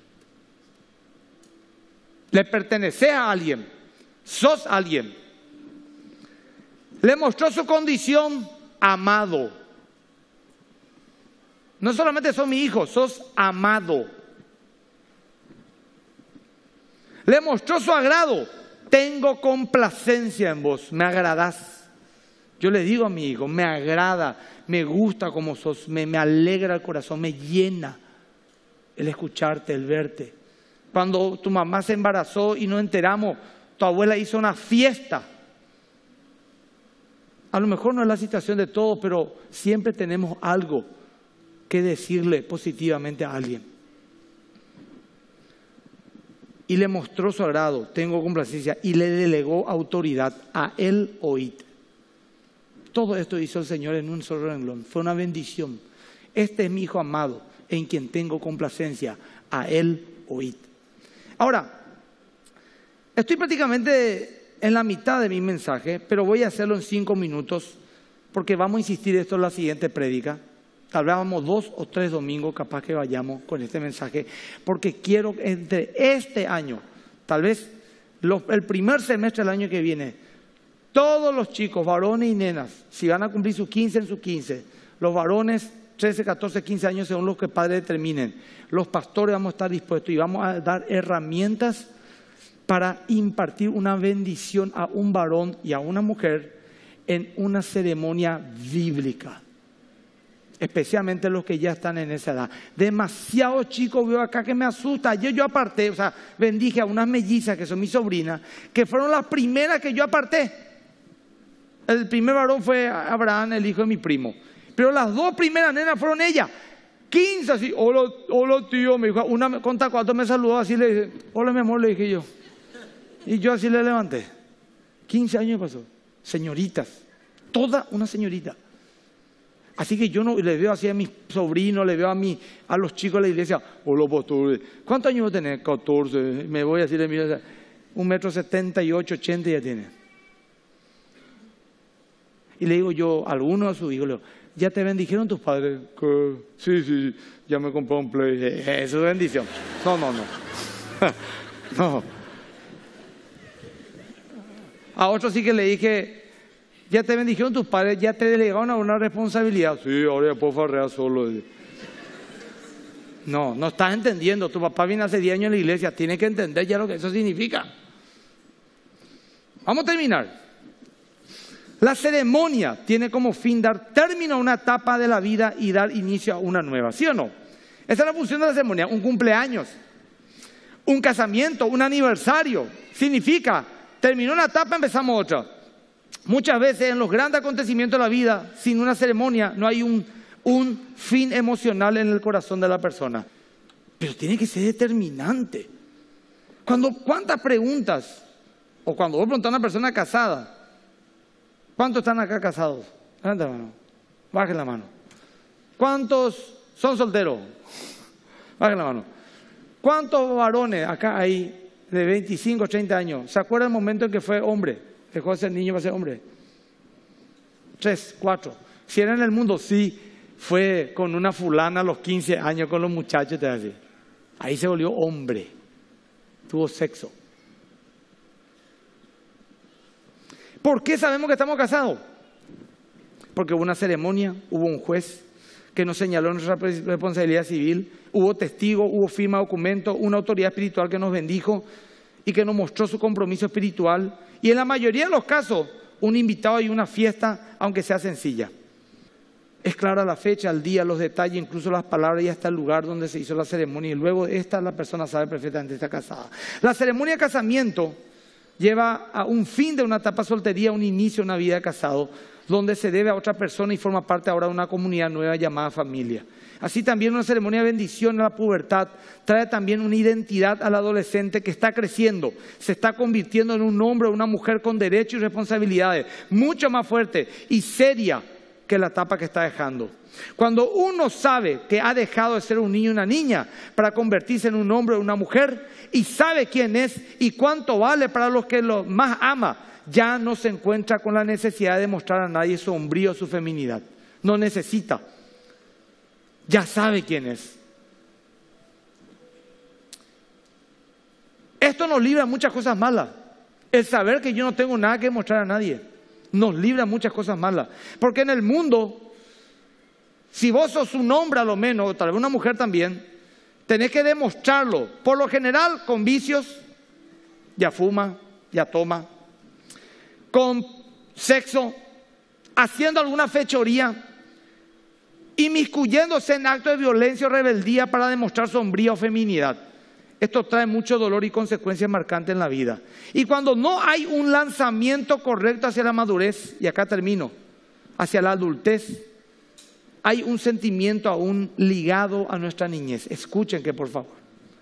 Le pertenece a alguien, sos alguien. Le mostró su condición, amado. No solamente sos mi hijo, sos amado. Le mostró su agrado. Tengo complacencia en vos, me agradás. Yo le digo a mi hijo, me agrada, me gusta como sos, me alegra el corazón, me llena el escucharte, el verte. Cuando tu mamá se embarazó y nos enteramos, tu abuela hizo una fiesta. A lo mejor no es la situación de todos, pero siempre tenemos algo que decirle positivamente a alguien. Y le mostró su agrado, tengo complacencia, y le delegó autoridad, a Él oíd. Todo esto hizo el Señor en un solo renglón, fue una bendición. Este es mi Hijo amado, en quien tengo complacencia, a Él oíd. Ahora, estoy prácticamente en la mitad de mi mensaje, pero voy a hacerlo en 5 minutos, porque vamos a insistir esto en la siguiente prédica. Tal vez vamos 2 o 3 domingos, capaz que vayamos con este mensaje, porque quiero entre este año, tal vez el primer semestre del año que viene, todos los chicos, varones y nenas, si van a cumplir sus 15 en sus 15, los varones 13, 14, 15 años según los que padres determinen, los pastores vamos a estar dispuestos y vamos a dar herramientas para impartir una bendición a un varón y a una mujer en una ceremonia bíblica. Especialmente los que ya están en esa edad. Demasiado chicos veo acá que me asusta. Yo aparté, bendije a unas mellizas que son mis sobrinas, que fueron las primeras que yo aparté. El primer varón fue Abraham, el hijo de mi primo. Pero las 2 primeras nenas fueron ellas. 15 así, hola tío, me dijo. Una con tacuato me saludó así, le dije, hola mi amor, le dije yo. Y yo así le levanté. 15 años pasó. Señoritas, toda una señorita. Así que yo no le veo así a mis sobrinos, le veo a los chicos de la iglesia. Hola pastor, ¿cuántos años vos tenés? 14. Me voy así, le miro, 1,78 m, 80 ya tiene. Y le digo yo a alguno de sus hijos, le digo, ¿ya te bendijeron tus padres? Sí, ya me compró un Play. Eso es bendición. No. No. A otro sí que le dije, ¿ya te bendijeron tus padres? ¿Ya te delegaron a una responsabilidad? Sí, ahora ya puedo farrear solo. No estás entendiendo. Tu papá viene hace 10 años en la iglesia. Tienes que entender ya lo que eso significa. Vamos a terminar. La ceremonia tiene como fin dar término a una etapa de la vida y dar inicio a una nueva. ¿Sí o no? Esa es la función de la ceremonia. Un cumpleaños, un casamiento, un aniversario. Significa, terminó una etapa, empezamos otra. Muchas veces en los grandes acontecimientos de la vida, sin una ceremonia, no hay un fin emocional en el corazón de la persona. Pero tiene que ser determinante. ¿Cuántas preguntas? O cuando vos preguntás a una persona casada, ¿cuántos están acá casados? Levanta la mano. Baje la mano. ¿Cuántos son solteros? Baje la mano. ¿Cuántos varones acá hay de 25, 30 años? ¿Se acuerdan del momento en que fue hombre? Dejó de ser niño para ser hombre. 3, 4. Si era en el mundo, sí. fue con una fulana a los 15 años con los muchachos, te decía. Ahí se volvió hombre, tuvo sexo. ¿Por qué sabemos que estamos casados? Porque hubo una ceremonia, hubo un juez que nos señaló nuestra responsabilidad civil, hubo testigos, hubo firma de documento, una autoridad espiritual que nos bendijo y que nos mostró su compromiso espiritual. Y en la mayoría de los casos, un invitado y una fiesta, aunque sea sencilla. Es clara la fecha, el día, los detalles, incluso las palabras y hasta el lugar donde se hizo la ceremonia. Y luego de esta la persona sabe perfectamente que está casada. La ceremonia de casamiento lleva a un fin de una etapa de soltería, un inicio de una vida de casado, donde se debe a otra persona y forma parte ahora de una comunidad nueva llamada familia. Así también una ceremonia de bendición a la pubertad trae también una identidad al adolescente que está creciendo, se está convirtiendo en un hombre o una mujer con derechos y responsabilidades mucho más fuerte y seria que la etapa que está dejando. Cuando uno sabe que ha dejado de ser un niño y una niña para convertirse en un hombre o una mujer y sabe quién es y cuánto vale para los que lo más ama, ya no se encuentra con la necesidad de mostrar a nadie su hombría o su feminidad. No necesita. Ya sabe quién es. Esto nos libra de muchas cosas malas. El saber que yo no tengo nada que mostrar a nadie nos libra de muchas cosas malas. Porque en el mundo, si vos sos un hombre a lo menos, o tal vez una mujer también, tenés que demostrarlo. Por lo general con vicios, ya fuma, ya toma, con sexo, haciendo alguna fechoría, inmiscuyéndose en actos de violencia o rebeldía para demostrar su hombría o feminidad. Esto trae mucho dolor y consecuencias marcantes en la vida. Y cuando no hay un lanzamiento correcto hacia la madurez, y acá termino, hacia la adultez, hay un sentimiento aún ligado a nuestra niñez. Escuchen que por favor.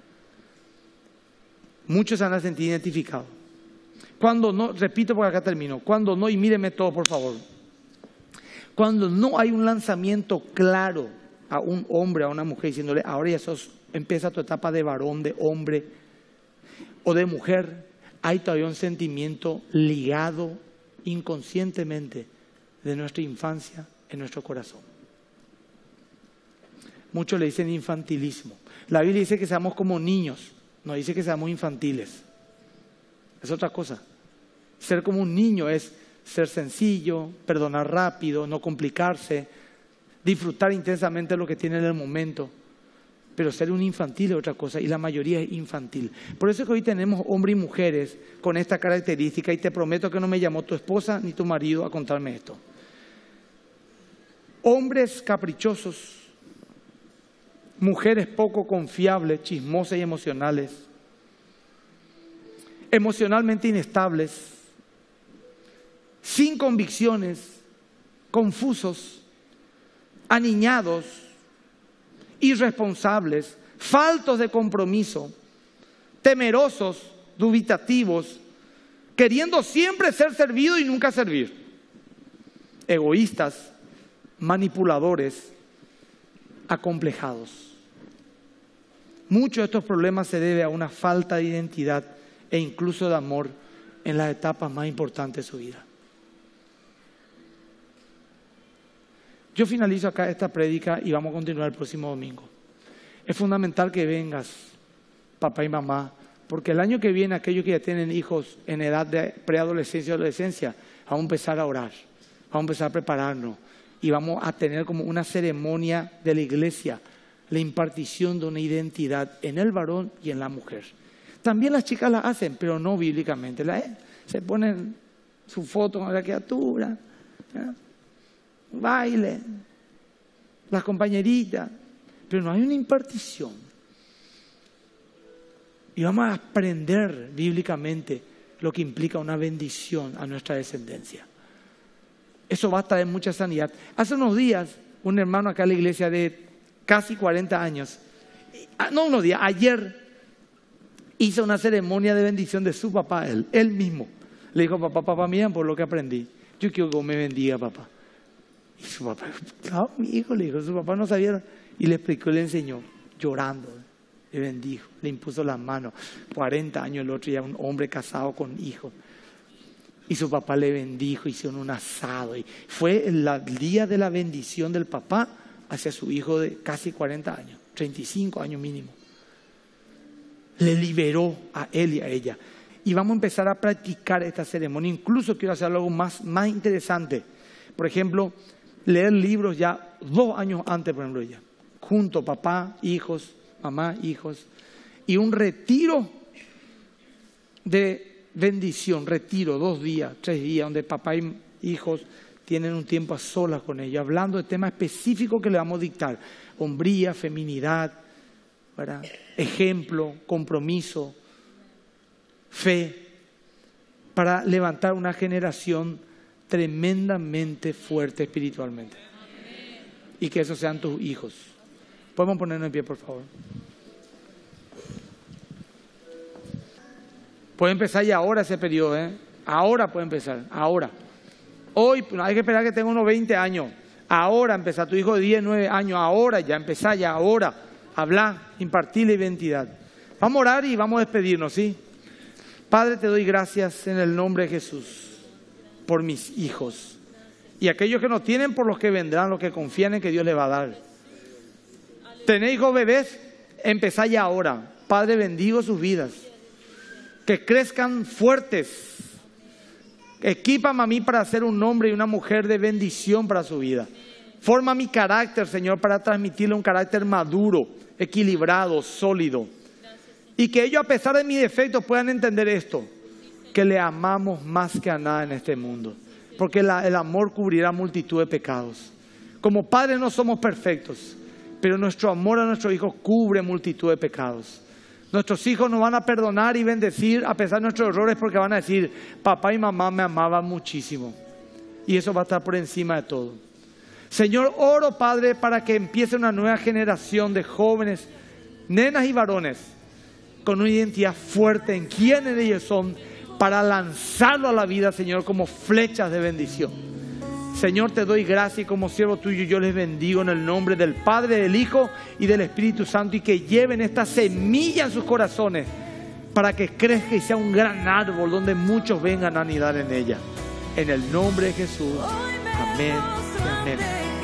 Muchos se van a sentir identificados. Cuando no, repito porque acá termino, cuando no, y míreme todo por favor. Cuando no hay un lanzamiento claro a un hombre, a una mujer, diciéndole, ahora ya empieza tu etapa de varón, de hombre o de mujer, hay todavía un sentimiento ligado inconscientemente de nuestra infancia en nuestro corazón. Muchos le dicen infantilismo. La Biblia dice que seamos como niños, no dice que seamos infantiles. Es otra cosa. Ser como un niño es ser sencillo, perdonar rápido, no complicarse, disfrutar intensamente lo que tiene en el momento. Pero ser un infantil es otra cosa y la mayoría es infantil. Por eso es que hoy tenemos hombres y mujeres con esta característica y te prometo que no me llamó tu esposa ni tu marido a contarme esto. Hombres caprichosos, mujeres poco confiables, chismosas y emocionales, emocionalmente inestables, sin convicciones, confusos, aniñados, irresponsables, faltos de compromiso, temerosos, dubitativos, queriendo siempre ser servido y nunca servir, egoístas, manipuladores, acomplejados. Muchos de estos problemas se deben a una falta de identidad e incluso de amor en las etapas más importantes de su vida. Yo finalizo acá esta prédica y vamos a continuar el próximo domingo. Es fundamental que vengas, papá y mamá, porque el año que viene aquellos que ya tienen hijos en edad de preadolescencia y adolescencia, vamos a empezar a orar, vamos a empezar a prepararnos y vamos a tener como una ceremonia de la iglesia, la impartición de una identidad en el varón y en la mujer. También las chicas la hacen, pero no bíblicamente. Se ponen su foto con la criatura, baile, las compañeritas, pero no hay una impartición. Y vamos a aprender bíblicamente lo que implica una bendición a nuestra descendencia. Eso va a traer mucha sanidad. Hace unos días, un hermano acá en la iglesia de casi 40 años, no unos días, ayer hizo una ceremonia de bendición de su papá, él mismo. Le dijo, papá, miren por lo que aprendí. Yo quiero que me bendiga, papá. Y su papá, claro, mi hijo, le dijo, su papá no sabía. Y le explicó y le enseñó, llorando. Le bendijo, le impuso las manos. 40 años el otro, ya un hombre casado con hijos. Y su papá le bendijo, hicieron un asado. Y fue el día de la bendición del papá hacia su hijo de casi 40 años, 35 años mínimo. Le liberó a él y a ella. Y vamos a empezar a practicar esta ceremonia. Incluso quiero hacer algo más interesante. Por ejemplo, leer libros ya 2 años antes, por ejemplo, ya. Junto, papá, hijos, mamá, hijos. Y un retiro de bendición, retiro, 2 días, 3 días, donde papá y hijos tienen un tiempo a solas con ellos, hablando de temas específicos que le vamos a dictar. Hombría, feminidad, ¿verdad? Ejemplo, compromiso, fe, para levantar una generación tremendamente fuerte espiritualmente. Y que esos sean tus hijos. ¿Podemos ponernos en pie, por favor? Puede empezar ya ahora ese periodo, ¿eh? Ahora puede empezar, ahora. Hoy no hay que esperar que tenga unos 20 años. Ahora empezar, tu hijo de 10, 9 años, ahora ya empezar, ya ahora. Hablar, impartir la identidad. Vamos a orar y vamos a despedirnos, ¿sí? Padre, te doy gracias en el nombre de Jesús por mis hijos. Y aquellos que no tienen, por los que vendrán, los que confían en que Dios les va a dar. ¿Tenéis hijos bebés? Empezá ya ahora. Padre, bendigo sus vidas. Que crezcan fuertes. Equípame a mí para ser un hombre y una mujer de bendición para su vida. Forma mi carácter, Señor, para transmitirle un carácter maduro, equilibrado, sólido. Y que ellos, a pesar de mis defectos, puedan entender esto. Que le amamos más que a nada en este mundo. Porque el amor cubrirá multitud de pecados. Como padres no somos perfectos, pero nuestro amor a nuestros hijos cubre multitud de pecados. Nuestros hijos nos van a perdonar y bendecir a pesar de nuestros errores, porque van a decir, papá y mamá me amaban muchísimo. Y eso va a estar por encima de todo. Señor, oro, Padre, para que empiece una nueva generación de jóvenes, nenas y varones, con una identidad fuerte en quiénes ellos son, para lanzarlo a la vida, Señor, como flechas de bendición. Señor, te doy gracias y como siervo tuyo yo les bendigo en el nombre del Padre, del Hijo y del Espíritu Santo, y que lleven esta semilla en sus corazones para que crezca y sea un gran árbol donde muchos vengan a anidar en ella. En el nombre de Jesús. Amén y amén.